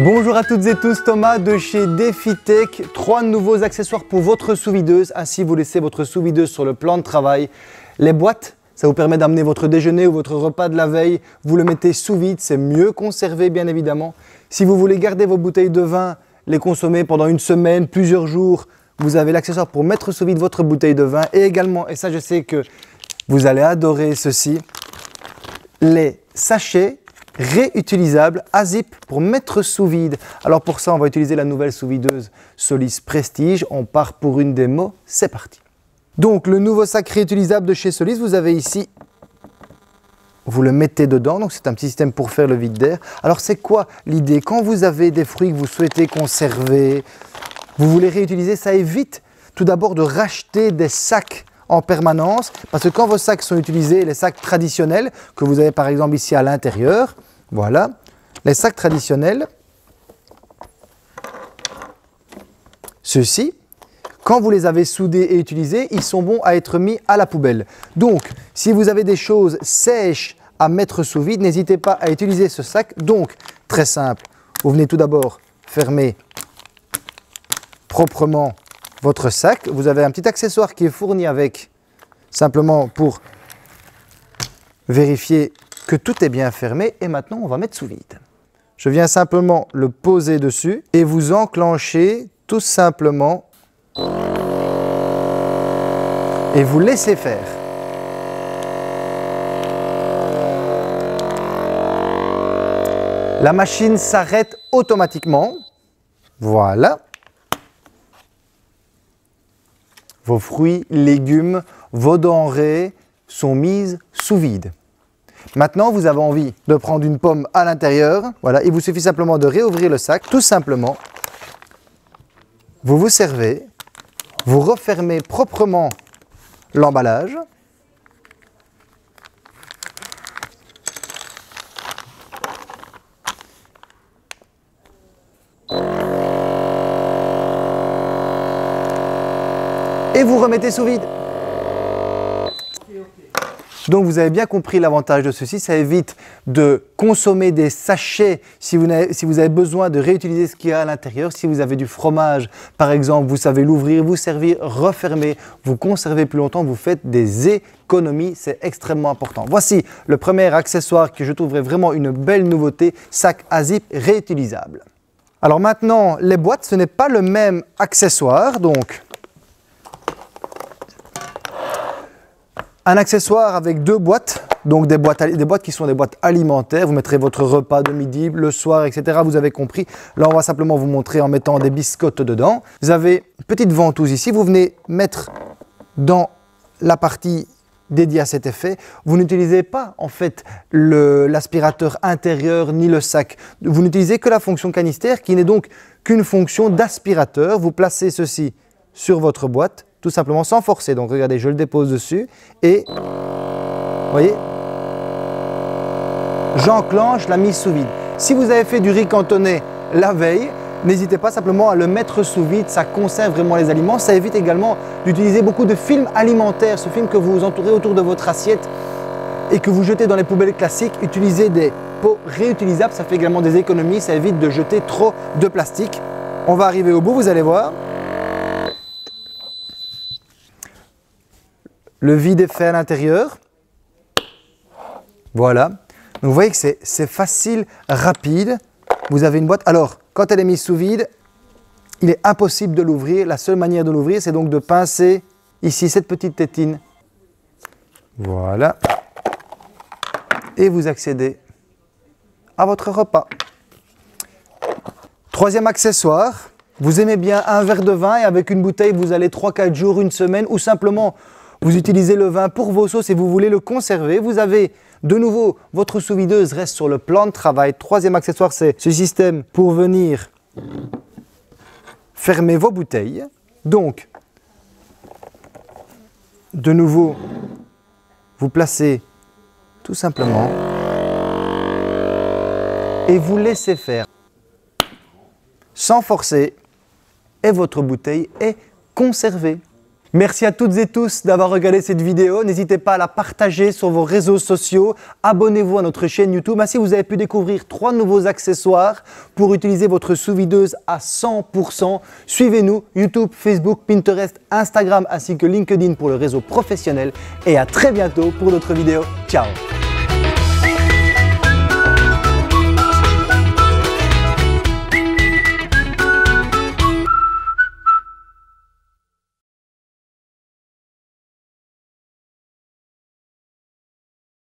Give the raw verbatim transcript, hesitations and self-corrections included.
Bonjour à toutes et tous, Thomas de chez DefiTech. Trois nouveaux accessoires pour votre sous-videuse. Ainsi, vous laissez votre sous-videuse sur le plan de travail. Les boîtes, ça vous permet d'amener votre déjeuner ou votre repas de la veille. Vous le mettez sous vide, c'est mieux conservé bien évidemment. Si vous voulez garder vos bouteilles de vin, les consommer pendant une semaine, plusieurs jours, vous avez l'accessoire pour mettre sous vide votre bouteille de vin. Et également, et ça je sais que vous allez adorer ceci, les sachets réutilisables à zip pour mettre sous vide. Alors pour ça, on va utiliser la nouvelle sous-videuse Solis Prestige. On part pour une démo, c'est parti. Donc le nouveau sac réutilisable de chez Solis, vous avez ici, vous le mettez dedans, donc c'est un petit système pour faire le vide d'air. Alors c'est quoi l'idée? Quand vous avez des fruits que vous souhaitez conserver, vous voulez réutiliser, ça évite tout d'abord de racheter des sacs en permanence, parce que quand vos sacs sont utilisés, les sacs traditionnels, que vous avez par exemple ici à l'intérieur, voilà, les sacs traditionnels, ceux-ci, quand vous les avez soudés et utilisés, ils sont bons à être mis à la poubelle. Donc, si vous avez des choses sèches à mettre sous vide, n'hésitez pas à utiliser ce sac. Donc, très simple, vous venez tout d'abord fermer proprement votre sac. Vous avez un petit accessoire qui est fourni avec, simplement pour vérifier que tout est bien fermé. Et maintenant, on va mettre sous vide. Je viens simplement le poser dessus et vous enclenchez tout simplement et vous laissez faire. La machine s'arrête automatiquement. Voilà. Vos fruits, légumes, vos denrées sont mises sous vide. Maintenant, vous avez envie de prendre une pomme à l'intérieur. Voilà, il vous suffit simplement de réouvrir le sac. Tout simplement, vous vous servez, vous refermez proprement l'emballage. Et vous remettez sous vide. Donc vous avez bien compris l'avantage de ceci, ça évite de consommer des sachets si vous, avez, si vous avez besoin de réutiliser ce qu'il y a à l'intérieur. Si vous avez du fromage, par exemple, vous savez l'ouvrir, vous servir, refermer, vous conservez plus longtemps, vous faites des économies, c'est extrêmement important. Voici le premier accessoire que je trouverais vraiment une belle nouveauté, sac à zip réutilisable. Alors maintenant, les boîtes, ce n'est pas le même accessoire, donc un accessoire avec deux boîtes, donc des boîtes, des boîtes qui sont des boîtes alimentaires. Vous mettrez votre repas de midi, le soir, et cetera. Vous avez compris. Là, on va simplement vous montrer en mettant des biscottes dedans. Vous avez une petite ventouse ici. Vous venez mettre dans la partie dédiée à cet effet. Vous n'utilisez pas en fait l'aspirateur intérieur ni le sac. Vous n'utilisez que la fonction canister qui n'est donc qu'une fonction d'aspirateur. Vous placez ceci sur votre boîte, tout simplement sans forcer. Donc regardez, je le dépose dessus et vous voyez, j'enclenche la mise sous vide. Si vous avez fait du riz cantonné la veille, n'hésitez pas simplement à le mettre sous vide, ça conserve vraiment les aliments. Ça évite également d'utiliser beaucoup de films alimentaires, ce film que vous entourez autour de votre assiette et que vous jetez dans les poubelles classiques. Utilisez des pots réutilisables, ça fait également des économies, ça évite de jeter trop de plastique. On va arriver au bout, vous allez voir. Le vide est fait à l'intérieur. Voilà. Donc vous voyez que c'est facile, rapide. Vous avez une boîte. Alors, quand elle est mise sous vide, il est impossible de l'ouvrir. La seule manière de l'ouvrir, c'est donc de pincer ici cette petite tétine. Voilà. Et vous accédez à votre repas. Troisième accessoire. Vous aimez bien un verre de vin et avec une bouteille, vous allez trois quatre jours, une semaine ou simplement vous utilisez le vin pour vos sauces et vous voulez le conserver. Vous avez de nouveau, votre sous-videuse reste sur le plan de travail. Troisième accessoire, c'est ce système pour venir fermer vos bouteilles. Donc, de nouveau, vous placez tout simplement et vous laissez faire sans forcer et votre bouteille est conservée. Merci à toutes et tous d'avoir regardé cette vidéo. N'hésitez pas à la partager sur vos réseaux sociaux. Abonnez-vous à notre chaîne YouTube. Ainsi, vous avez pu découvrir trois nouveaux accessoires pour utiliser votre sous-videuse à cent pour cent. Suivez-nous YouTube, Facebook, Pinterest, Instagram ainsi que LinkedIn pour le réseau professionnel. Et à très bientôt pour d'autres vidéos. Ciao!